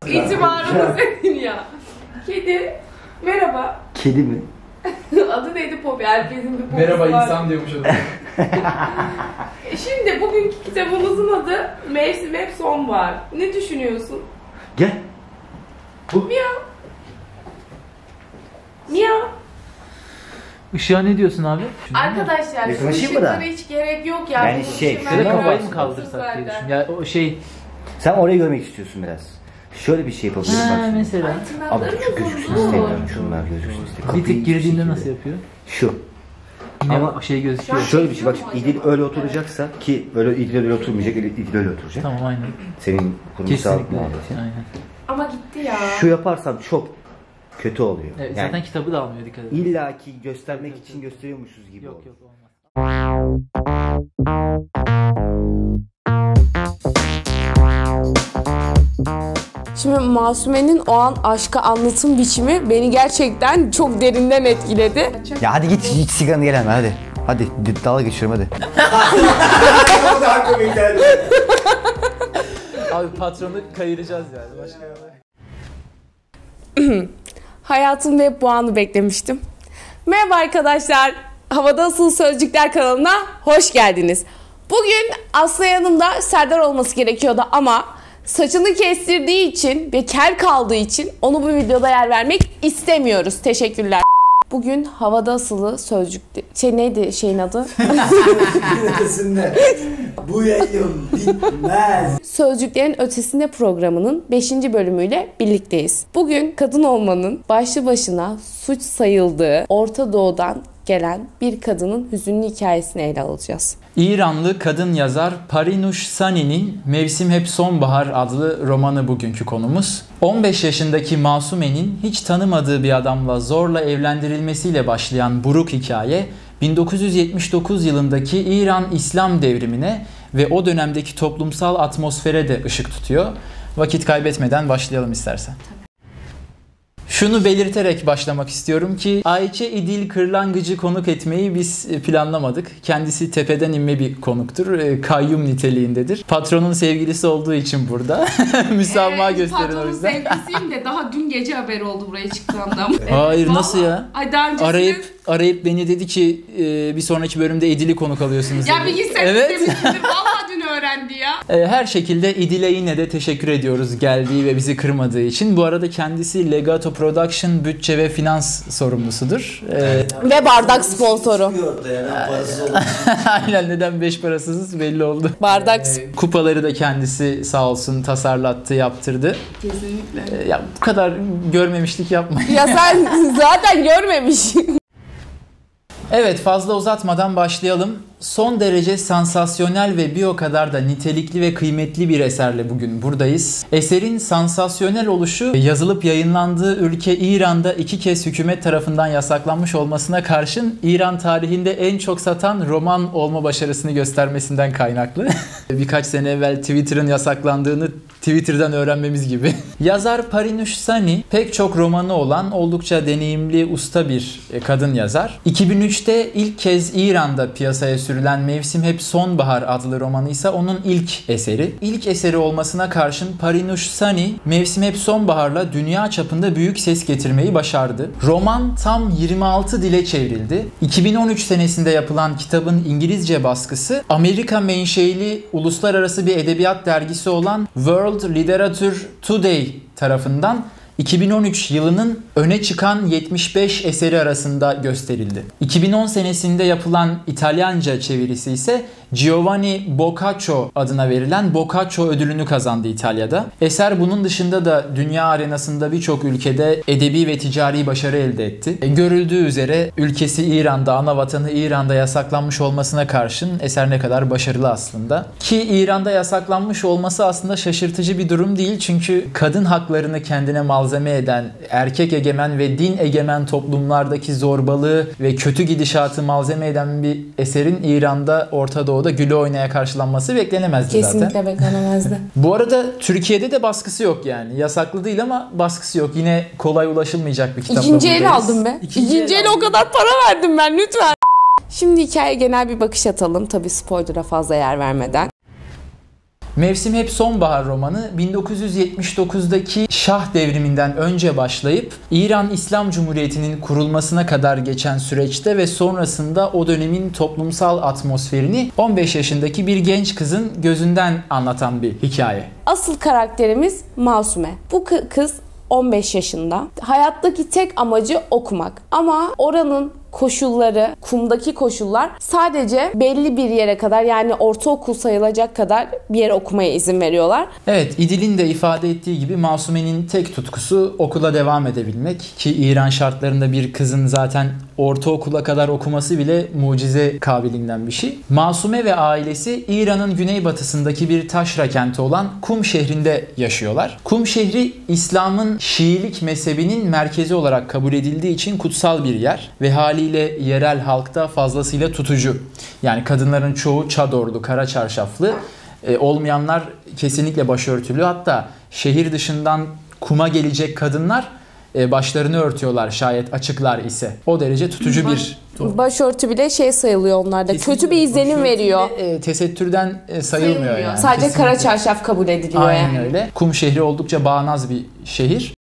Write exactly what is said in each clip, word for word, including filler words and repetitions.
İtibarını senin ya. Kedi. Merhaba. Kedi mi? Adı neydi Poppy? Herkesin bir Poppy'si Merhaba var. insan diyormuş adam. Şimdi bugünkü kitabımızın adı Mevsim Hep Sonbahar. Ne düşünüyorsun? Gel. Bu. Miyav. Miyav. Işığa ne diyorsun abi? Şunu Arkadaşlar şu Yaklaşayım mı da? ışıklara hiç gerek yok ya. Yani Bu şey, ışıklar Şöyle şöyle kafayı biraz mı kaldırsak zaten. diye düşün. Ya o şey... Sen orayı görmek istiyorsun biraz. Şöyle bir şey yapabiliriz bak Ha şimdi. mesela. Ay, Ama tırnaklarım şu gözüksün uzun. istemiyorum. Şunlar gözüksün istemiyorum. Bir tık girdiğinde nasıl yapıyor? Şu. Yine Ama ama şey gözüküyor. Şu an- Şöyle bir şey bak şimdi Acaba? İdil öyle oturacaksa ki öyle İdil öyle oturmayacak, İdil öyle oturacak. Tamam aynen. Senin kurumsal Kesinlikle. muhabbetin. Aynen. Ama gitti ya. Şu yaparsam çok kötü oluyor. Evet, yani zaten kitabı da almıyor, dikkat edin. İlla ki göstermek için gösteriyormuşuz gibi Yok olur. yok olmaz. Şimdi Masume'nin o an aşka anlatım biçimi beni gerçekten çok derinden etkiledi. Ya hadi git hiç sigaranı gel hemen hadi. Hadi dalga geçiyorum hadi. Abi patronu kayıracağız yani. Başka Hayatımda hep bu anı beklemiştim. Merhaba arkadaşlar. Havada Asıl Sözcükler kanalına hoş geldiniz. Bugün Aslı yanımda Serdar olması gerekiyordu ama saçını kestirdiği için ve kel kaldığı için onu bu videoda yer vermek istemiyoruz. Teşekkürler. Bugün Havada Asılı Sözcük... Şey neydi şeyin adı? Ötesinde bu yayın bitmez. Sözcüklerin Ötesinde programının beşinci bölümüyle birlikteyiz. Bugün kadın olmanın başlı başına suç sayıldığı Orta Doğu'dan gelen bir kadının hüzünlü hikayesini ele alacağız. İranlı kadın yazar Parinush Sani'nin Mevsim Hep Sonbahar adlı romanı bugünkü konumuz. on beş yaşındaki Masume'nin hiç tanımadığı bir adamla zorla evlendirilmesiyle başlayan buruk hikaye bin dokuz yüz yetmiş dokuz yılındaki İran İslam devrimine ve o dönemdeki toplumsal atmosfere de ışık tutuyor. Vakit kaybetmeden başlayalım istersen. Şunu belirterek başlamak istiyorum ki Ayça İdil Kırlangıcı konuk etmeyi biz planlamadık. Kendisi tepeden inme bir konuktur. Kayyum niteliğindedir. Patronun sevgilisi olduğu için burada. Müsamaha Evet, gösterin o patronun yüzden. sevgilisiyim de daha dün gece haberi oldu buraya çıktığımda. Hayır Vallahi. nasıl ya? Ay daha öncesinde... Arayıp arayıp beni dedi ki e, bir sonraki bölümde İdil'i konuk alıyorsunuz. Ya dedi. bir gitsen Evet. istemişsindir. Vallahi dün öğrendi ya. E, Her şekilde İdil'e yine de teşekkür ediyoruz geldiği ve bizi kırmadığı için. Bu arada kendisi Legato Production bütçe ve finans sorumlusudur. E, Ve bardak sponsoru. Çıkıyor da yani parası olur. Aynen neden beş parasızız belli oldu. Bardak Kupaları da kendisi sağ olsun tasarlattı, yaptırdı. Kesinlikle. E, Ya bu kadar görmemişlik yapmayın. Ya sen zaten görmemiş. Evet, fazla uzatmadan başlayalım. Son derece sansasyonel ve bir o kadar da nitelikli ve kıymetli bir eserle bugün buradayız. Eserin sansasyonel oluşu yazılıp yayınlandığı ülke İran'da iki kez hükümet tarafından yasaklanmış olmasına karşın İran tarihinde en çok satan roman olma başarısını göstermesinden kaynaklı. Birkaç sene evvel Twitter'ın yasaklandığını Twitter'dan öğrenmemiz gibi. Yazar Parinush Sani pek çok romanı olan oldukça deneyimli, usta bir kadın yazar. iki bin üçte ilk kez İran'da piyasaya sürülen Mevsim Hep Sonbahar adlı romanı ise onun ilk eseri. İlk eseri olmasına karşın Parinush Sani Mevsim Hep Sonbahar'la dünya çapında büyük ses getirmeyi başardı. Roman tam yirmi altı dile çevrildi. iki bin on üç senesinde yapılan kitabın İngilizce baskısı Amerika menşeili uluslararası bir edebiyat dergisi olan World Literature Today tarafından iki bin on üç yılının öne çıkan yetmiş beş eseri arasında gösterildi. iki bin on senesinde yapılan İtalyanca çevirisi ise Giovanni Boccaccio adına verilen Boccaccio ödülünü kazandı İtalya'da. Eser bunun dışında da dünya arenasında birçok ülkede edebi ve ticari başarı elde etti. E, görüldüğü üzere ülkesi İran'da, ana vatanı İran'da yasaklanmış olmasına karşın eser ne kadar başarılı aslında. Ki İran'da yasaklanmış olması aslında şaşırtıcı bir durum değil. Çünkü kadın haklarını kendine malzeme eden, erkek egemen ve din egemen toplumlardaki zorbalığı ve kötü gidişatı malzeme eden bir eserin İran'da, Orta Doğu'da güle oynaya karşılanması beklenemezdi Kesinlikle zaten. beklenemezdi. Bu arada Türkiye'de de baskısı yok yani. Yasaklı değil ama baskısı yok. Yine kolay ulaşılmayacak bir kitapla İkinci el buradayız. aldım be. İkinci İkinci el el o kadar para verdim ben lütfen. Şimdi hikayeye genel bir bakış atalım. Tabii spoiler'a fazla yer vermeden. Mevsim Hep Sonbahar romanı bin dokuz yüz yetmiş dokuzdaki Şah devriminden önce başlayıp İran İslam Cumhuriyeti'nin kurulmasına kadar geçen süreçte ve sonrasında o dönemin toplumsal atmosferini on beş yaşındaki bir genç kızın gözünden anlatan bir hikaye. Asıl karakterimiz Masume. Bu kız on beş yaşında. Hayattaki tek amacı okumak. Ama oranın koşulları, kumdaki koşullar sadece belli bir yere kadar, yani ortaokul sayılacak kadar bir yere okumaya izin veriyorlar. Evet, İdil'in de ifade ettiği gibi Masume'nin tek tutkusu okula devam edebilmek ki İran şartlarında bir kızın zaten ortaokula kadar okuması bile mucize kabiliğinden bir şey. Masume ve ailesi İran'ın güneybatısındaki bir taşra kenti olan Kum şehrinde yaşıyorlar. Kum şehri İslam'ın Şiilik mezhebinin merkezi olarak kabul edildiği için kutsal bir yer ve haliyle yerel halkta fazlasıyla tutucu. Yani kadınların çoğu çadorlu, kara çarşaflı, e, olmayanlar kesinlikle başörtülü. Hatta şehir dışından Kum'a gelecek kadınlar e, başlarını örtüyorlar şayet açıklar ise. O derece tutucu bir başörtü bile şey sayılıyor onlarda. Kesinlikle. Kötü bir izlenim veriyor. E, tesettürden e, sayılmıyor, sayılmıyor yani. Sadece Kesinlikle. kara çarşaf kabul ediliyor. Aynen yani. öyle. Kum şehri oldukça bağnaz bir şehir.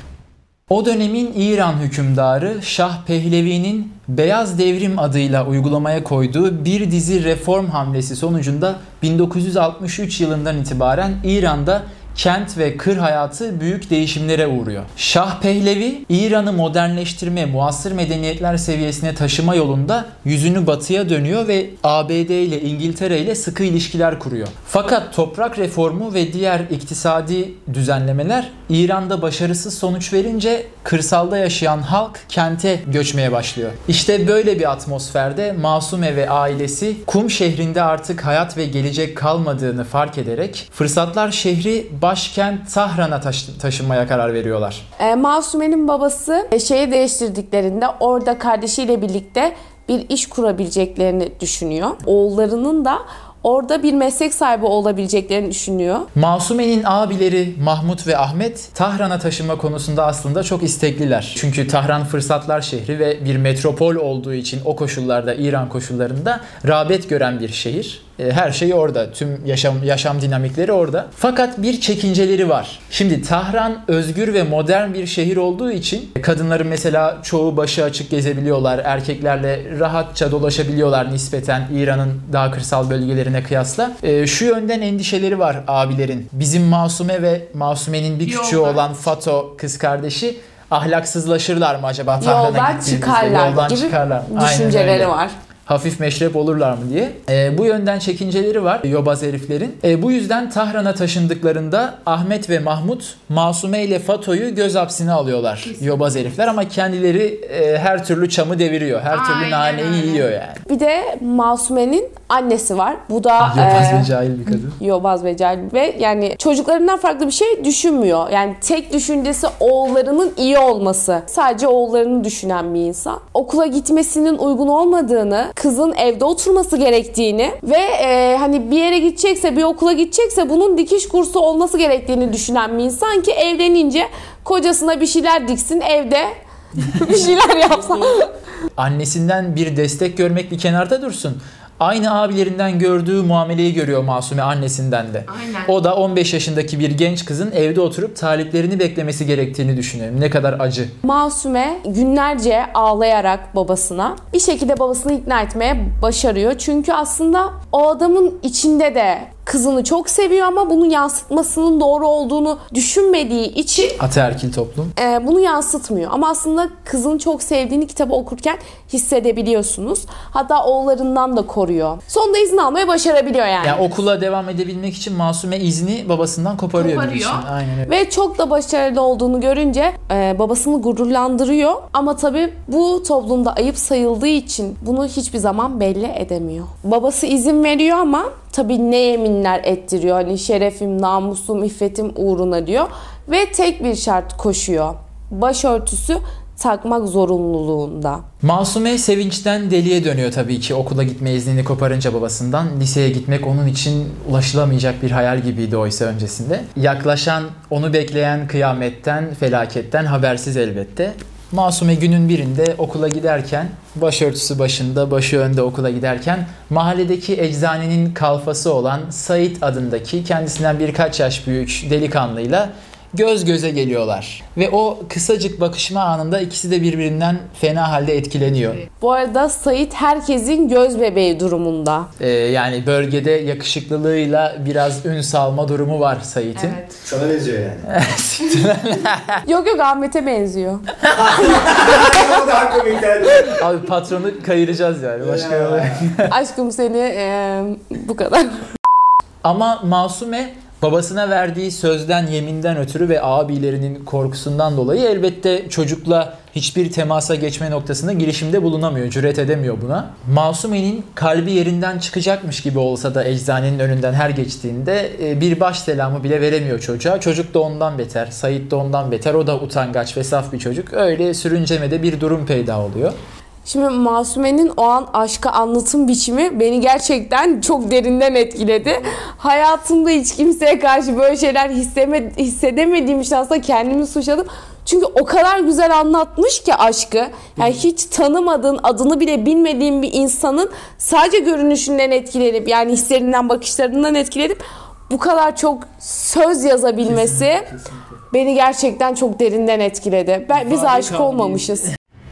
O dönemin İran hükümdarı Şah Pehlevi'nin Beyaz Devrim adıyla uygulamaya koyduğu bir dizi reform hamlesi sonucunda bin dokuz yüz altmış üç yılından itibaren İran'da kent ve kır hayatı büyük değişimlere uğruyor. Şah Pehlevi, İran'ı modernleştirme, muasır medeniyetler seviyesine taşıma yolunda yüzünü batıya dönüyor ve A B D ile İngiltere ile sıkı ilişkiler kuruyor. Fakat toprak reformu ve diğer iktisadi düzenlemeler İran'da başarısız sonuç verince kırsalda yaşayan halk kente göçmeye başlıyor. İşte böyle bir atmosferde Masume ve ailesi Kum şehrinde artık hayat ve gelecek kalmadığını fark ederek fırsatlar şehri başkent Tahran'a taşı- taşınmaya karar veriyorlar. E, Masume'nin babası e, şeyi değiştirdiklerinde orada kardeşiyle birlikte bir iş kurabileceklerini düşünüyor. Oğullarının da orada bir meslek sahibi olabileceklerini düşünüyor. Masume'nin abileri Mahmut ve Ahmet Tahran'a taşınma konusunda aslında çok istekliler. Çünkü Tahran fırsatlar şehri ve bir metropol olduğu için o koşullarda, İran koşullarında rağbet gören bir şehir. Her şey orada. Tüm yaşam yaşam dinamikleri orada. Fakat bir çekinceleri var. Şimdi Tahran özgür ve modern bir şehir olduğu için kadınların mesela çoğu başı açık gezebiliyorlar. Erkeklerle rahatça dolaşabiliyorlar nispeten İran'ın daha kırsal bölgelerine kıyasla. E, şu yönden endişeleri var abilerin. Bizim Masume ve Masume'nin bir küçüğü Yoldan. olan Fato kız kardeşi ahlaksızlaşırlar mı acaba Tahran'a Yoldan gittiğimizde? çıkarlar Yoldan gibi çıkarlar. Aynen düşünceleri öyle. var. Hafif meşrep olurlar mı diye. E, bu yönden çekinceleri var yobaz heriflerin. E, bu yüzden Tahran'a taşındıklarında Ahmet ve Mahmut Masume ile Fato'yu göz hapsine alıyorlar. Kesinlikle. Yobaz herifler ama kendileri e, her türlü çamı deviriyor. Her türlü Aynen naneyi öyle. yiyor yani. Bir de Masume'nin annesi var. Bu da Yobaz e, ve cahil bir kadın. Yobaz ve cahil ve yani çocuklarından farklı bir şey düşünmüyor. Yani tek düşüncesi oğullarının iyi olması. Sadece oğullarını düşünen bir insan. Okula gitmesinin uygun olmadığını, kızın evde oturması gerektiğini ve e, hani bir yere gidecekse, bir okula gidecekse bunun dikiş kursu olması gerektiğini düşünen bir insan ki evlenince kocasına bir şeyler diksin, evde bir şeyler yapsın. Annesinden bir destek görmek bir kenarda dursun. Aynı abilerinden gördüğü muameleyi görüyor Masume annesinden de. Aynen. O da on beş yaşındaki bir genç kızın evde oturup taliplerini beklemesi gerektiğini düşünüyor. Ne kadar acı. Masume günlerce ağlayarak babasına bir şekilde babasını ikna etmeye başarıyor. Çünkü aslında o adamın içinde de kızını çok seviyor ama bunu yansıtmasının doğru olduğunu düşünmediği için Ataerkil toplum. e, bunu yansıtmıyor. Ama aslında kızını çok sevdiğini kitabı okurken hissedebiliyorsunuz. Hatta oğullarından da koruyor. Sonunda izin almayı başarabiliyor yani. Yani okula devam edebilmek için Masume izni babasından koparıyor. Koparıyor. Için. Aynen öyle. Ve çok da başarılı olduğunu görünce e, babasını gururlandırıyor. Ama tabii bu toplumda ayıp sayıldığı için bunu hiçbir zaman belli edemiyor. Babası izin veriyor ama tabii ne yeminler ettiriyor. Hani şerefim, namusum, iffetim uğruna diyor. Ve tek bir şart koşuyor. Başörtüsü takmak zorunluluğunda. Masume sevinçten deliye dönüyor tabii ki okula gitme iznini koparınca babasından. Liseye gitmek onun için ulaşılamayacak bir hayal gibiydi oysa öncesinde. Yaklaşan, onu bekleyen kıyametten, felaketten habersiz elbette. Masume günün birinde okula giderken, başörtüsü başında, başı önde okula giderken mahalledeki eczanenin kalfası olan Sait adındaki kendisinden birkaç yaş büyük delikanlıyla göz göze geliyorlar. Ve o kısacık bakışma anında ikisi de birbirinden fena halde etkileniyor. Bu arada Sait herkesin göz bebeği durumunda. Ee, yani bölgede yakışıklılığıyla biraz ün salma durumu var Sait'in. Evet. Sana benziyor yani. Yok yok, Ahmet'e benziyor. O daha komikler. Abi patronu kayıracağız yani. Başka Aşkım seni eee, bu kadar. Ama Masume babasına verdiği sözden, yeminden ötürü ve abilerinin korkusundan dolayı elbette çocukla hiçbir temasa geçme noktasında girişimde bulunamıyor, cüret edemiyor buna. Masume'nin kalbi yerinden çıkacakmış gibi olsa da eczanenin önünden her geçtiğinde bir baş selamı bile veremiyor çocuğa. Çocuk da ondan beter, Sait de ondan beter. O da utangaç ve saf bir çocuk. Öyle sürüncemede bir durum peyda oluyor. Şimdi Masume'nin o an aşka anlatım biçimi beni gerçekten çok derinden etkiledi. Hayatımda hiç kimseye karşı böyle şeyler hisseme, hissedemediğim için aslında kendimi suçladım. Çünkü o kadar güzel anlatmış ki aşkı. Yani hiç tanımadığın, adını bile bilmediğin bir insanın sadece görünüşünden etkilenip, yani hislerinden, bakışlarından etkilenip bu kadar çok söz yazabilmesi kesinlikle, kesinlikle. Beni gerçekten çok derinden etkiledi. Ben, biz aşık olmamışız.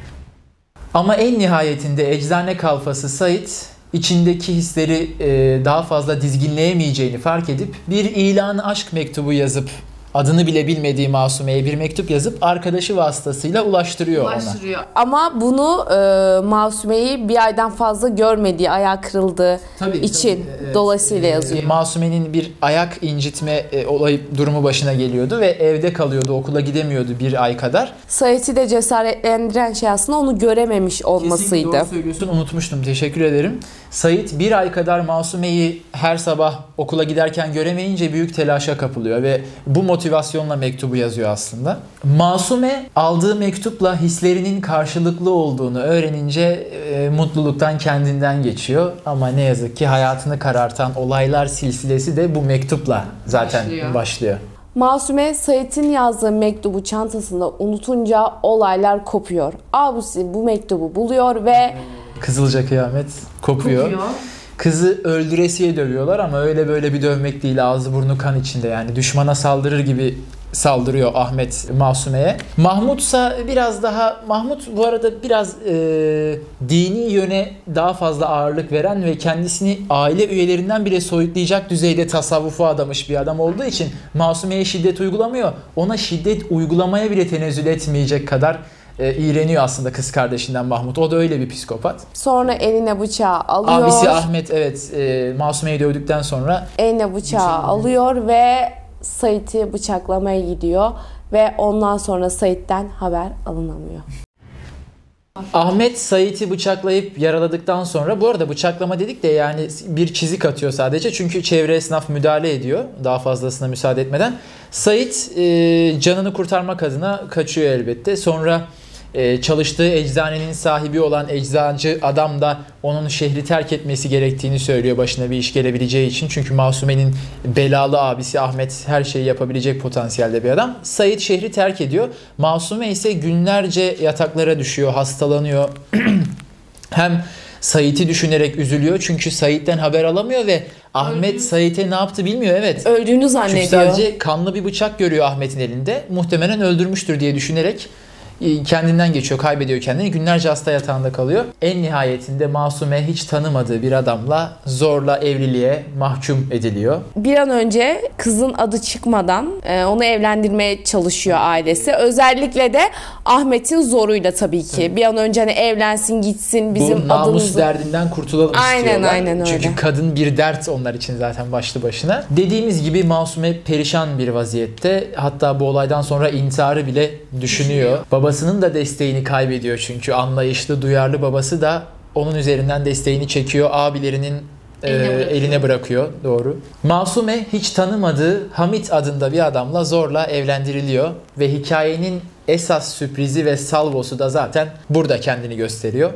Ama en nihayetinde eczane kalfası Sait içindeki hisleri e, daha fazla dizginleyemeyeceğini fark edip bir ilan aşk mektubu yazıp adını bile bilmediği Masume'ye bir mektup yazıp arkadaşı vasıtasıyla ulaştırıyor, ulaştırıyor. Ona. Ama bunu e, Masume'yi bir aydan fazla görmediği, ayağı kırıldığı tabii, için tabii, evet. dolayısıyla yazıyor. Masume'nin bir ayak incitme e, olayı durumu başına geliyordu ve evde kalıyordu, okula gidemiyordu bir ay kadar. Sait'i de cesaretlendiren şey aslında onu görememiş olmasıydı. Kesinlikle doğru söylüyorsun, unutmuştum, teşekkür ederim. Sait bir ay kadar Masume'yi her sabah okula giderken göremeyince büyük telaşa kapılıyor ve bu motivasyonla mektubu yazıyor aslında. Masume aldığı mektupla hislerinin karşılıklı olduğunu öğrenince e, mutluluktan kendinden geçiyor. Ama ne yazık ki hayatını karartan olaylar silsilesi de bu mektupla zaten başlıyor. başlıyor. Masume Sait'in yazdığı mektubu çantasında unutunca olaylar kopuyor. Abisi bu mektubu buluyor ve Kızılca kıyamet kopuyor. kopuyor. Kızı öldüresiye dövüyorlar ama öyle böyle bir dövmek değil, ağzı burnu kan içinde, yani düşmana saldırır gibi saldırıyor Ahmet Masume'ye. Mahmut ise biraz daha, Mahmut bu arada biraz e, dini yöne daha fazla ağırlık veren ve kendisini aile üyelerinden bile soyutlayacak düzeyde tasavvufa adamış bir adam olduğu için Masume'ye şiddet uygulamıyor. Ona şiddet uygulamaya bile tenezzül etmeyecek kadar E, iğreniyor aslında kız kardeşinden Mahmut. O da öyle bir psikopat. Sonra eline bıçağı alıyor. Abisi Ahmet evet e, Masume'yi dövdükten sonra eline bıçağı alıyor ve Sait'i bıçaklamaya gidiyor ve ondan sonra Sait'ten haber alınamıyor. Ahmet Sait'i bıçaklayıp yaraladıktan sonra, bu arada bıçaklama dedik de yani bir çizik atıyor sadece çünkü çevre esnaf müdahale ediyor daha fazlasına müsaade etmeden. Sait e, canını kurtarmak adına kaçıyor elbette. Sonra e, çalıştığı eczanenin sahibi olan eczacı adam da onun şehri terk etmesi gerektiğini söylüyor başına bir iş gelebileceği için. Çünkü Masume'nin belalı abisi Ahmet her şeyi yapabilecek potansiyelde bir adam. Sait şehri terk ediyor. Masume ise günlerce yataklara düşüyor, hastalanıyor. Hem Sait'i düşünerek üzülüyor çünkü Sait'ten haber alamıyor ve Ahmet Sait'e ne yaptı bilmiyor. Evet. Öldüğünü zannediyor. Çünkü sadece kanlı bir bıçak görüyor Ahmet'in elinde. Muhtemelen öldürmüştür diye düşünerek kendinden geçiyor, kaybediyor kendini. Günlerce hasta yatağında kalıyor. En nihayetinde Masume hiç tanımadığı bir adamla zorla evliliğe mahkum ediliyor. Bir an önce kızın adı çıkmadan onu evlendirmeye çalışıyor ailesi. Özellikle de Ahmet'in zoruyla tabii ki. Evet. Bir an önce hani evlensin, gitsin, bizim adımızı. Bu namus adımızı... derdinden kurtulalım aynen, istiyorlar. Aynen öyle. Çünkü kadın bir dert onlar için zaten başlı başına. Dediğimiz gibi Masume perişan bir vaziyette. Hatta bu olaydan sonra intiharı bile düşünüyor. Babasının da desteğini kaybediyor çünkü anlayışlı, duyarlı babası da onun üzerinden desteğini çekiyor. Abilerinin eline, e, bırakıyor. eline bırakıyor. Doğru. Masume hiç tanımadığı Hamit adında bir adamla zorla evlendiriliyor ve hikayenin esas sürprizi ve salvosu da zaten burada kendini gösteriyor.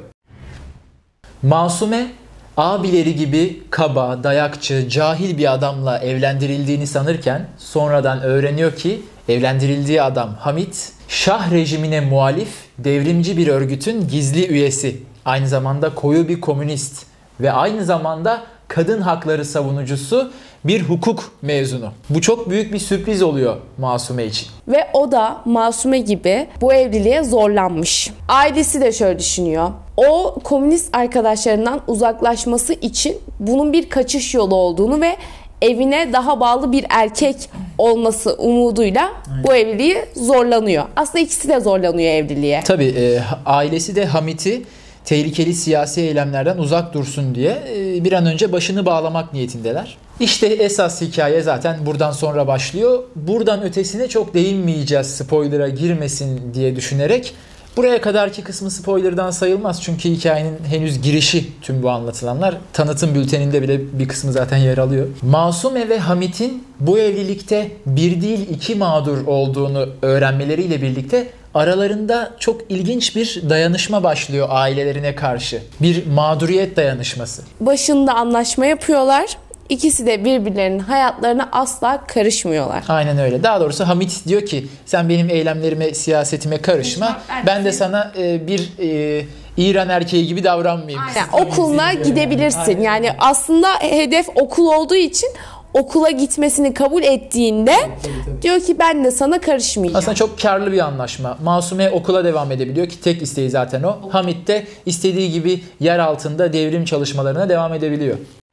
Masume abileri gibi kaba, dayakçı, cahil bir adamla evlendirildiğini sanırken sonradan öğreniyor ki Evlendirildiği adam Hamit, Şah rejimine muhalif devrimci bir örgütün gizli üyesi. Aynı zamanda koyu bir komünist ve aynı zamanda kadın hakları savunucusu bir hukuk mezunu. Bu çok büyük bir sürpriz oluyor Masume için. Ve o da Masume gibi bu evliliğe zorlanmış. Ailesi de şöyle düşünüyor. O komünist arkadaşlarından uzaklaşması için bunun bir kaçış yolu olduğunu ve evine daha bağlı bir erkek olması umuduyla Aynen. bu evliliği zorlanıyor. Aslında ikisi de zorlanıyor evliliğe. Tabii e, ailesi de Hamit'i tehlikeli siyasi eylemlerden uzak dursun diye e, bir an önce başını bağlamak niyetindeler. İşte esas hikaye zaten buradan sonra başlıyor. Buradan ötesine çok değinmeyeceğiz, spoiler'a girmesin diye düşünerek. Buraya kadarki kısmı spoiler'dan sayılmaz çünkü hikayenin henüz girişi tüm bu anlatılanlar. Tanıtım bülteninde bile bir kısmı zaten yer alıyor. Masume ve Hamit'in bu evlilikte bir değil iki mağdur olduğunu öğrenmeleriyle birlikte aralarında çok ilginç bir dayanışma başlıyor ailelerine karşı. Bir mağduriyet dayanışması. Başında anlaşma yapıyorlar. İkisi de birbirlerinin hayatlarına asla karışmıyorlar. Aynen öyle. Daha doğrusu Hamit diyor ki sen benim eylemlerime, siyasetime karışma. Ben de sana e, bir e, İran erkeği gibi davranmayayım. Aynen. Okuluna gidebilirsin. Aynen. Yani aslında hedef okul olduğu için okula gitmesini kabul ettiğinde tabii, tabii. diyor ki ben de sana karışmayacağım. Aslında çok karlı bir anlaşma. Masume okula devam edebiliyor ki tek isteği zaten o. Hamit de istediği gibi yer altında devrim çalışmalarına devam edebiliyor.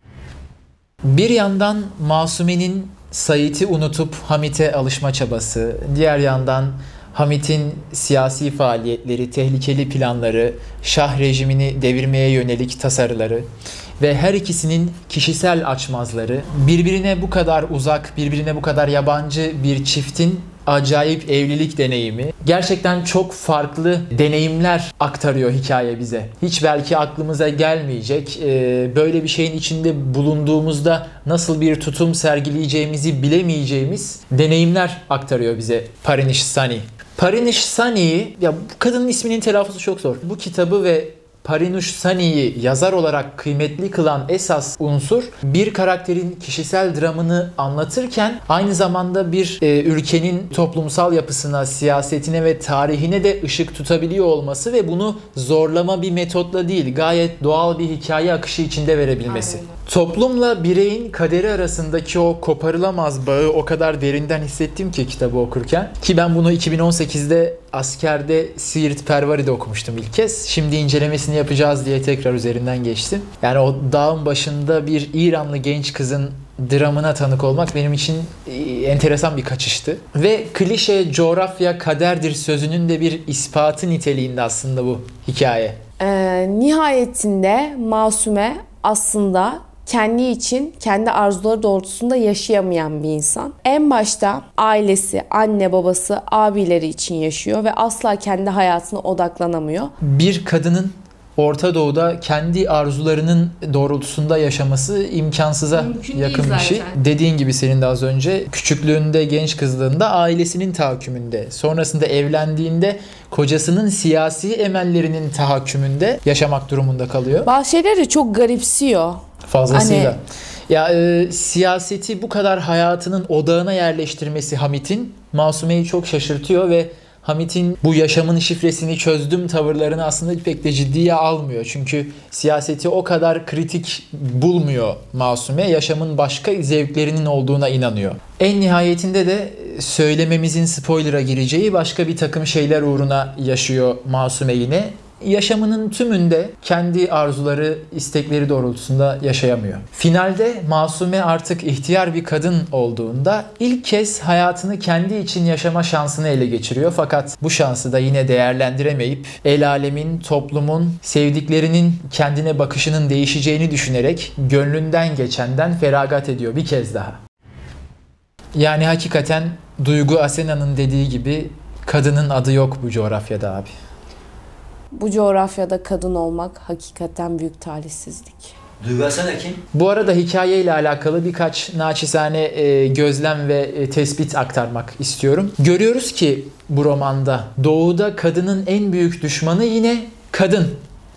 Bir yandan Masume'nin Sait'i unutup Hamit'e alışma çabası, diğer yandan Hamit'in siyasi faaliyetleri, tehlikeli planları, Şah rejimini devirmeye yönelik tasarıları ve her ikisinin kişisel açmazları, birbirine bu kadar uzak, birbirine bu kadar yabancı bir çiftin acayip evlilik deneyimi. Gerçekten çok farklı deneyimler aktarıyor hikaye bize. Hiç belki aklımıza gelmeyecek, böyle bir şeyin içinde bulunduğumuzda nasıl bir tutum sergileyeceğimizi bilemeyeceğimiz deneyimler aktarıyor bize Parinish Sani. Parinish Sani'yi, ya bu kadının isminin telaffuzu çok zor. Bu kitabı ve Parinish Sani'yi yazar olarak kıymetli kılan esas unsur bir karakterin kişisel dramını anlatırken aynı zamanda bir e, ülkenin toplumsal yapısına, siyasetine ve tarihine de ışık tutabiliyor olması ve bunu zorlama bir metotla değil, gayet doğal bir hikaye akışı içinde verebilmesi. Aynen. Toplumla bireyin kaderi arasındaki o koparılamaz bağı o kadar derinden hissettim ki kitabı okurken. Ki ben bunu iki bin on sekizde askerde Siirt Pervari'de okumuştum ilk kez. Şimdi incelemesini yapacağız diye tekrar üzerinden geçtim. Yani o dağın başında bir İranlı genç kızın dramına tanık olmak benim için enteresan bir kaçıştı. Ve klişe coğrafya kaderdir sözünün de bir ispatı niteliğinde aslında bu hikaye. Ee, nihayetinde Masume aslında kendi için, kendi arzuları doğrultusunda yaşayamayan bir insan. En başta ailesi, anne, babası, abileri için yaşıyor ve asla kendi hayatına odaklanamıyor. Bir kadının Orta Doğu'da kendi arzularının doğrultusunda yaşaması imkansıza Mümkün yakın bir şey. Dediğin gibi senin de az önce küçüklüğünde, genç kızlığında ailesinin tahakkümünde, sonrasında evlendiğinde kocasının siyasi emellerinin tahakkümünde yaşamak durumunda kalıyor. Bazı şeyleri çok garipsiyor. Fazlasıyla. Hani... Ya e, siyaseti bu kadar hayatının odağına yerleştirmesi Hamit'in Masume'yi çok şaşırtıyor ve Hamit'in bu yaşamın şifresini çözdüm tavırlarını aslında pek de ciddiye almıyor. Çünkü siyaseti o kadar kritik bulmuyor Masume. Yaşamın başka zevklerinin olduğuna inanıyor. En nihayetinde de söylememizin spoiler'a gireceği başka bir takım şeyler uğruna yaşıyor Masume yine. Yaşamının tümünde kendi arzuları, istekleri doğrultusunda yaşayamıyor. Finalde Masume artık ihtiyar bir kadın olduğunda ilk kez hayatını kendi için yaşama şansını ele geçiriyor. Fakat bu şansı da yine değerlendiremeyip el alemin, toplumun, sevdiklerinin kendine bakışının değişeceğini düşünerek gönlünden geçenden feragat ediyor bir kez daha. Yani hakikaten Duygu Asena'nın dediği gibi kadının adı yok bu coğrafyada abi. Bu coğrafyada kadın olmak hakikaten büyük talihsizlik. Duygu Asena kim? Bu arada hikayeyle alakalı birkaç naçizane e, gözlem ve e, tespit aktarmak istiyorum. Görüyoruz ki bu romanda Doğu'da kadının en büyük düşmanı yine kadın.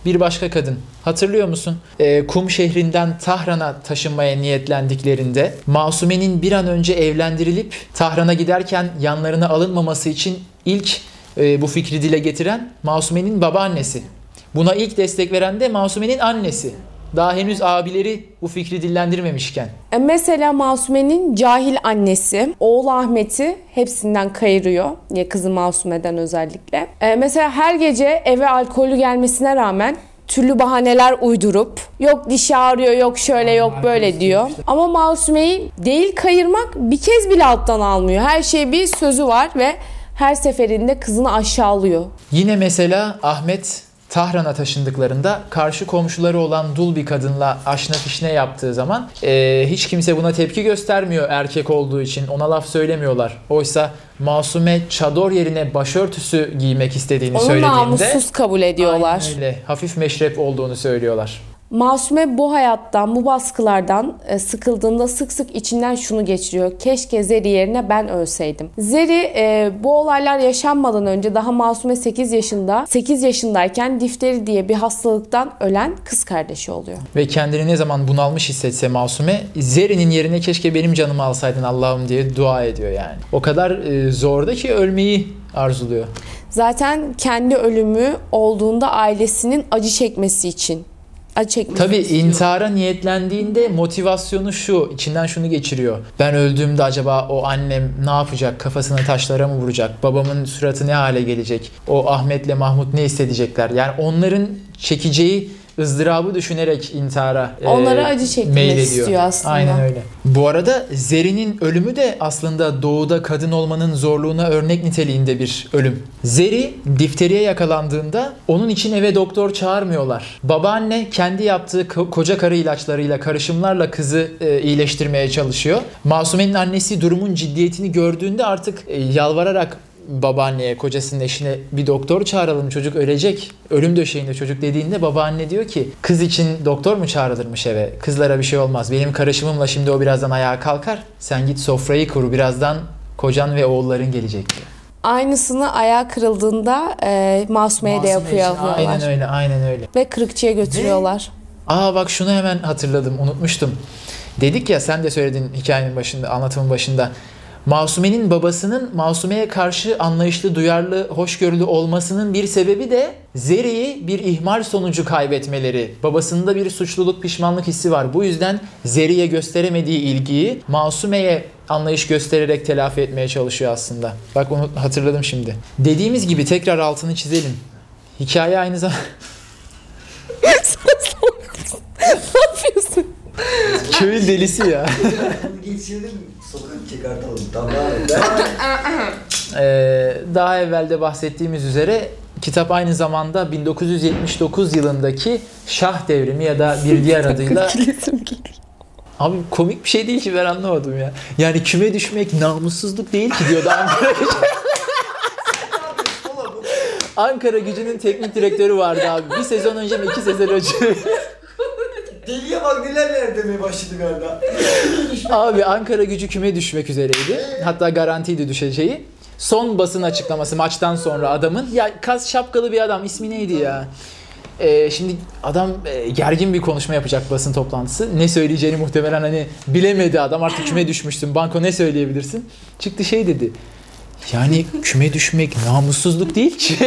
bir başka kadın. Hatırlıyor musun? Ee, Kum şehrinden Tahran'a taşınmaya niyetlendiklerinde Masume'nin bir an önce evlendirilip Tahran'a giderken yanlarına alınmaması için ilk e, bu fikri dile getiren Masume'nin babaannesi. Buna ilk destek veren de Masume'nin annesi. Daha henüz abileri bu fikri dillendirmemişken. E, mesela Masume'nin cahil annesi, oğlu Ahmet'i hepsinden kayırıyor. Ya kızı Masume'den özellikle. E, mesela her gece eve alkolü gelmesine rağmen türlü bahaneler uydurup yok dişi ağrıyor, yok şöyle, yok böyle diyor. Ama Masume'yi değil kayırmak bir kez bile alttan almıyor. Her şeye bir sözü var ve her seferinde kızını aşağılıyor. Yine mesela Ahmet Tahran'a taşındıklarında karşı komşuları olan dul bir kadınla aşna fişne yaptığı zaman e, hiç kimse buna tepki göstermiyor erkek olduğu için. Ona laf söylemiyorlar. Oysa Masume çador yerine başörtüsü giymek istediğini Onu söylediğinde namussuz kabul ediyorlar. aynen öyle, hafif meşrep olduğunu söylüyorlar. Masume bu hayattan, bu baskılardan e, sıkıldığında sık sık içinden şunu geçiriyor. Keşke Zeri yerine ben ölseydim. Zeri e, bu olaylar yaşanmadan önce daha Masume sekiz yaşında, sekiz yaşındayken difteri diye bir hastalıktan ölen kız kardeşi oluyor. Ve kendini ne zaman bunalmış hissetse Masume, Zeri'nin yerine keşke benim canımı alsaydın Allah'ım diye dua ediyor yani. O kadar e, zorda ki ölmeyi arzuluyor. Zaten kendi ölümü olduğunda ailesinin acı çekmesi için. Tabii intihara niyetlendiğinde motivasyonu şu, içinden şunu geçiriyor. Ben öldüğümde acaba o annem ne yapacak? Kafasını taşlara mı vuracak? Babamın suratı ne hale gelecek? O Ahmet'le Mahmut ne hissedecekler? Yani onların çekeceği ızdırabı düşünerek intihara onlara e, acı çekmek meylediyor. istiyor aslında. Aynen öyle. Bu arada Zeri'nin ölümü de aslında doğuda kadın olmanın zorluğuna örnek niteliğinde bir ölüm. Zeri difteriye yakalandığında onun için eve doktor çağırmıyorlar. Babaanne kendi yaptığı ko- koca karı ilaçlarıyla, karışımlarla kızı e, iyileştirmeye çalışıyor. Masume'nin annesi durumun ciddiyetini gördüğünde artık e, yalvararak babaanneye, kocasının eşine bir doktor çağıralım, çocuk ölecek, ölüm döşeğinde çocuk dediğinde babaanne diyor ki kız için doktor mu çağrılırmış eve, kızlara bir şey olmaz, benim karışımımla şimdi o birazdan ayağa kalkar, sen git sofrayı kur, birazdan kocan ve oğulların gelecek diyor. Aynısını ayağı kırıldığında e, Masume'ye de Masume için, yapıyorlar. aynen öyle, aynen öyle. Ve kırıkçıya götürüyorlar. Aa bak şunu hemen hatırladım, unutmuştum. Dedik ya, sen de söyledin hikayenin başında, anlatımın başında. Masume'nin babasının Masume'ye karşı anlayışlı, duyarlı, hoşgörülü olmasının bir sebebi de Zeri'yi bir ihmal sonucu kaybetmeleri. Babasında bir suçluluk, pişmanlık hissi var. Bu yüzden Zeri'ye gösteremediği ilgiyi Masume'ye anlayış göstererek telafi etmeye çalışıyor aslında. Bak onu hatırladım şimdi. Dediğimiz gibi tekrar altını çizelim. Hikaye aynı zamanda... Ne yapıyorsun? Köyün delisi ya. Bunu geçirelim, sokak çıkartalım. Tamam. Ee, daha evvel de bahsettiğimiz üzere kitap aynı zamanda bin dokuz yüz yetmiş dokuz yılındaki Şah Devrimi ya da bir diğer adıyla... Abi komik bir şey değil ki, ben anlamadım ya. Yani küme düşmek namussuzluk değil ki diyordu Ankara Gücü. Ankara Gücü'nün teknik direktörü vardı abi. Bir sezon önce mi iki sezon önce Deliye bak, neler demeye başladı galiba. Abi Ankara Gücü küme düşmek üzereydi. Hatta garantiydi düşeceği. Son basın açıklaması maçtan sonra adamın, ya kas şapkalı bir adam, ismi neydi ya? Ee, şimdi adam e, gergin bir konuşma yapacak, basın toplantısı. Ne söyleyeceğini muhtemelen hani bilemedi adam, artık küme düşmüşsün. Banko ne söyleyebilirsin? Çıktı şey dedi. Yani küme düşmek namussuzluk değil ki.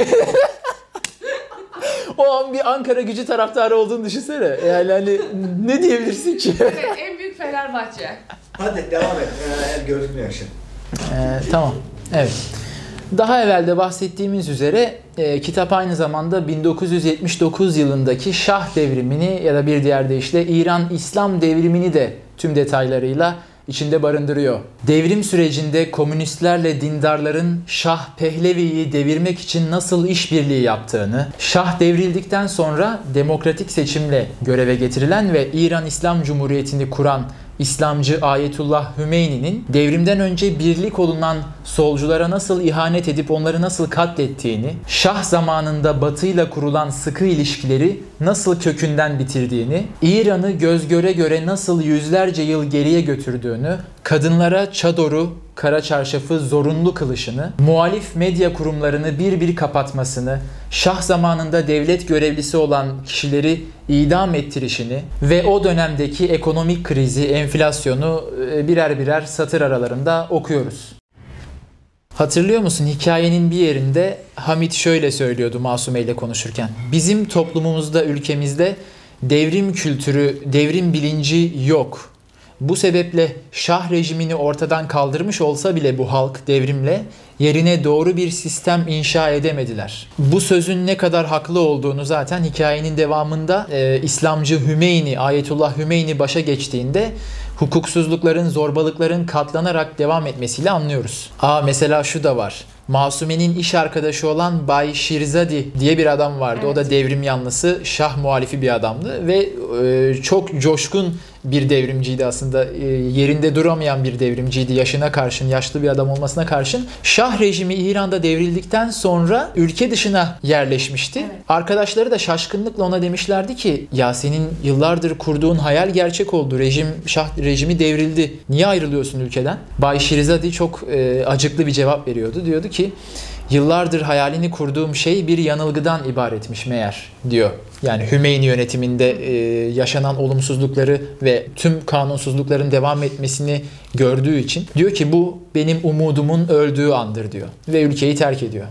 O an bir Ankara Gücü taraftarı olduğunu düşünsene. Yani hani ne diyebilirsin ki? Evet, en büyük Fenerbahçe. Hadi devam et. Ee, görünmüyor akşam. Ee, tamam. Evet. Daha evvel de bahsettiğimiz üzere e, kitap aynı zamanda bin dokuz yüz yetmiş dokuz yılındaki Şah Devrimini ya da bir diğer deyişle İran İslam Devrimini de tüm detaylarıyla içinde barındırıyor. Devrim sürecinde komünistlerle dindarların Şah Pehlevi'yi devirmek için nasıl işbirliği yaptığını, Şah devrildikten sonra demokratik seçimle göreve getirilen ve İran İslam Cumhuriyeti'ni kuran İslamcı Ayetullah Hümeyni'nin devrimden önce birlik olunan solculara nasıl ihanet edip onları nasıl katlettiğini, Şah zamanında Batı'yla kurulan sıkı ilişkileri nasıl kökünden bitirdiğini, İran'ı göz göre göre nasıl yüzlerce yıl geriye götürdüğünü, kadınlara çadoru, kara çarşafı zorunlu kılışını, muhalif medya kurumlarını bir bir kapatmasını, Şah zamanında devlet görevlisi olan kişileri idam ettirişini ve o dönemdeki ekonomik krizi, enflasyonu birer birer satır aralarında okuyoruz. Hatırlıyor musun? Hikayenin bir yerinde Hamit şöyle söylüyordu Masume ile konuşurken. Bizim toplumumuzda, ülkemizde devrim kültürü, devrim bilinci yok. Bu sebeple Şah rejimini ortadan kaldırmış olsa bile bu halk devrimle yerine doğru bir sistem inşa edemediler. Bu sözün ne kadar haklı olduğunu zaten hikayenin devamında e, İslamcı Hümeyni, Ayetullah Hümeyni başa geçtiğinde hukuksuzlukların, zorbalıkların katlanarak devam etmesiyle anlıyoruz. Aa mesela şu da var. Masume'nin iş arkadaşı olan Bay Şirzadi diye bir adam vardı. Evet. O da devrim yanlısı, Şah muhalifi bir adamdı ve e, çok coşkun bir devrimciydi aslında. E, yerinde duramayan bir devrimciydi yaşına karşın, yaşlı bir adam olmasına karşın. Şah rejimi İran'da devrildikten sonra ülke dışına yerleşmişti. Evet. Arkadaşları da şaşkınlıkla ona demişlerdi ki ya senin yıllardır kurduğun hayal gerçek oldu. Rejim, Şah rejimi devrildi. Niye ayrılıyorsun ülkeden? Bay Şirzadi çok e, acıklı bir cevap veriyordu. Diyordu ki yıllardır hayalini kurduğum şey bir yanılgıdan ibaretmiş meğer diyor. Yani Hümeyni yönetiminde e, yaşanan olumsuzlukları ve tüm kanunsuzlukların devam etmesini gördüğü için diyor ki bu benim umudumun öldüğü andır diyor ve ülkeyi terk ediyor.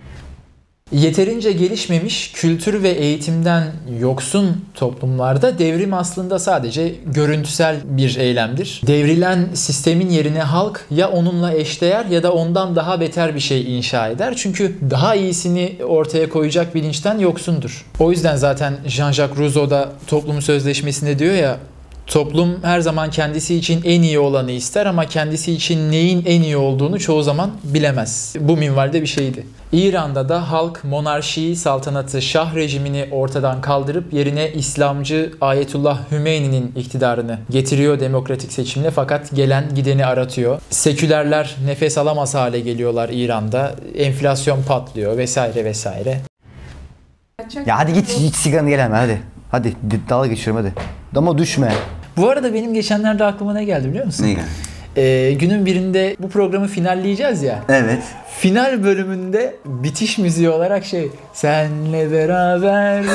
Yeterince gelişmemiş, kültür ve eğitimden yoksun toplumlarda devrim aslında sadece görüntüsel bir eylemdir. Devrilen sistemin yerine halk ya onunla eşdeğer ya da ondan daha beter bir şey inşa eder. Çünkü daha iyisini ortaya koyacak bilinçten yoksundur. O yüzden zaten Jean-Jacques Rousseau da Toplum Sözleşmesi'nde diyor ya, toplum her zaman kendisi için en iyi olanı ister ama kendisi için neyin en iyi olduğunu çoğu zaman bilemez. Bu minvalde bir şeydi. İran'da da halk monarşiyi, saltanatı, Şah rejimini ortadan kaldırıp yerine İslamcı Ayetullah Hümeyni'nin iktidarını getiriyor demokratik seçimle, fakat gelen gideni aratıyor. Sekülerler nefes alamaz hale geliyorlar İran'da. Enflasyon patlıyor vesaire vesaire. Ya hadi git hiç sigaranı gelme hadi. Hadi dalga geçiyorum hadi. Ama düşme. Bu arada benim geçenlerde aklıma ne geldi biliyor musun? Ne geldi? Ee, günün birinde bu programı finalleyeceğiz ya. Evet. Final bölümünde bitiş müziği olarak şey, senle beraber.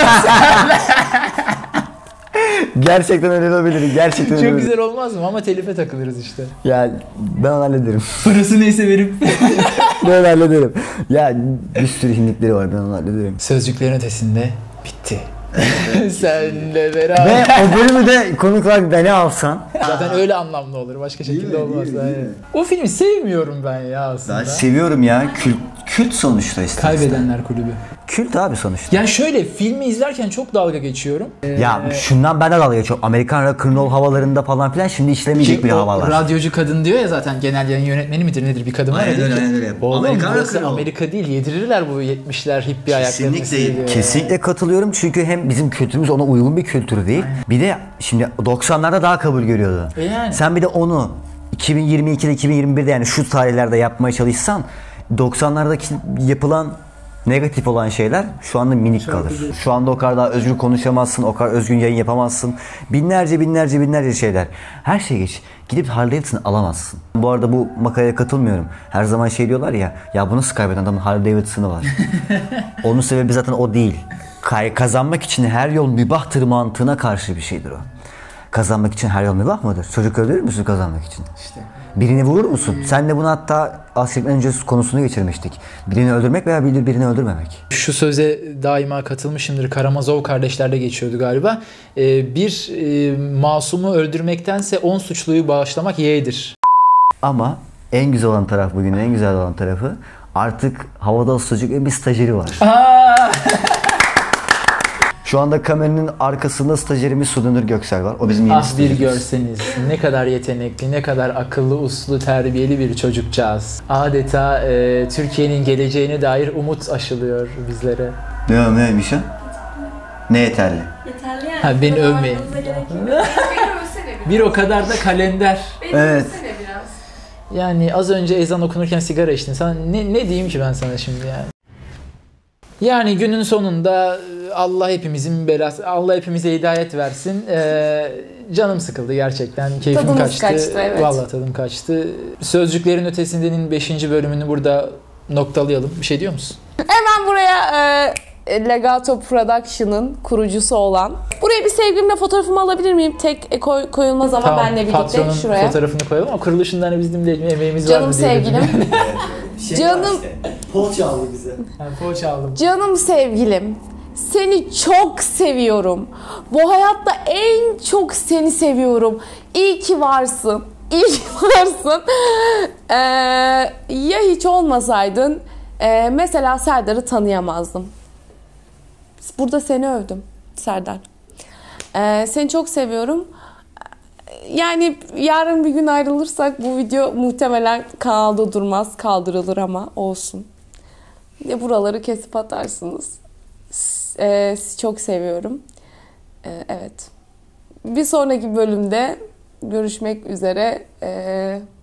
Gerçekten öyle olabilir. Gerçekten öyle. Çok güzel olmaz mı? Ama telife takılırız işte. Ya ben onu hallederim. Parası neyse verip. Ben onu hallederim. Ya bir sürü hindikleri var, ben onu hallederim. Sözcüklerin ötesinde bitti. Senle beraber. Ve o bölümü de konuk olarak beni alsan. Zaten öyle anlamlı olur. Başka şekilde olmaz. O filmi sevmiyorum ben ya aslında. Ben seviyorum ya. Kült, kült sonuçta işte. Kaybedenler Kulübü. Kült abi sonuçta. Yani şöyle, filmi izlerken çok dalga geçiyorum. Ya ee, şundan ben de dalga geçiyorum. Amerikan rock'n'roll havalarında falan filan şimdi işlemeyecek bir havalar. Radyocu kadın diyor ya zaten, genel yayın yönetmeni midir nedir bir kadın var ya. Aynen öyle, öyle. Oğlum burası Amerika değil, yedirirler bu yetmişler hippie ayaklarını. Kesinlikle, kesinlikle katılıyorum çünkü hem bizim kültürümüz ona uygun bir kültür değil. Aynen. Bir de şimdi doksanlarda daha kabul görüyordu. E yani. Sen bir de onu iki bin yirmi ikide iki bin yirmi birde yani şu tarihlerde yapmaya çalışsan doksanlardaki yapılan negatif olan şeyler şu anda minik kalır. Şu anda o kadar daha özgür konuşamazsın, o kadar özgün yayın yapamazsın. Binlerce binlerce binlerce şeyler. Her şey geç. Gidip Harley Davidson'ı alamazsın. Bu arada bu makaleye katılmıyorum. Her zaman şey diyorlar ya, ya bu nasıl kaybeden adamın Harley Davidson'ı var. Onun sebebi zaten o değil. Kazanmak için her yol mübahtır mantığına karşı bir şeydir o. Kazanmak için her yol mübah mıdır? Çocuk öldürür müsün kazanmak için? İşte. Birini vurur musun? Senle bunu hatta askerlikten önce konusunu geçirmiştik. Birini öldürmek veya birini öldürmemek. Şu söze daima katılmışımdır. Karamazov kardeşlerle geçiyordu galiba. Ee, bir e, masumu öldürmektense on suçluyu bağışlamak yeğdir. Ama en güzel olan taraf, bugün en güzel olan tarafı, artık havada çocuk bir stajyeri var. Şu anda kameranın arkasında stajyerimiz Sudanur Göksel var. O bizim yeni ah, stajyerimiz. Bir görseniz ne kadar yetenekli, ne kadar akıllı, uslu, terbiyeli bir çocukcağız. Adeta e, Türkiye'nin geleceğine dair umut aşılıyor bizlere. Ne o, neymiş o? Ne yeterli? Yeterli yani. Ha, beni övmeyin. Bir o kadar da kalender. Beni evet. Biraz. Yani az önce ezan okunurken sigara içtin. Sana ne, ne diyeyim ki ben sana şimdi yani? Yani günün sonunda Allah hepimizin belası, Allah hepimize hidayet versin. Ee, canım sıkıldı gerçekten. Keyfim Tadımız kaçtı. kaçtı, evet. Vallahi tadım kaçtı. Sözcüklerin Ötesinde'nin beşinci bölümünü burada noktalayalım. Bir şey diyor musun? Hemen buraya e, Legato Production'ın kurucusu olan. Buraya bir sevgilimle fotoğrafımı alabilir miyim? Tek e, koy, koyulmaz ama Tamam, benle birlikte patronun şuraya. fotoğrafını koyalım ama kuruluşundan hani bizim de emeğimiz Canım var diye. sevgilim. Şey Canım- Işte, poğaça aldı bize. Yani poğaça aldım. Canım sevgilim. Seni çok seviyorum. Bu hayatta en çok seni seviyorum. İyi ki varsın. İyi ki varsın. Ee, ya hiç olmasaydın e, mesela Serdar'ı tanıyamazdım. Burada seni övdüm Serdar. Ee, seni çok seviyorum. Yani yarın bir gün ayrılırsak bu video muhtemelen kanalda durmaz, kaldırılır ama olsun. Ya buraları kesip atarsınız. S- e, sizi çok seviyorum. E, evet. Bir sonraki bölümde görüşmek üzere. E,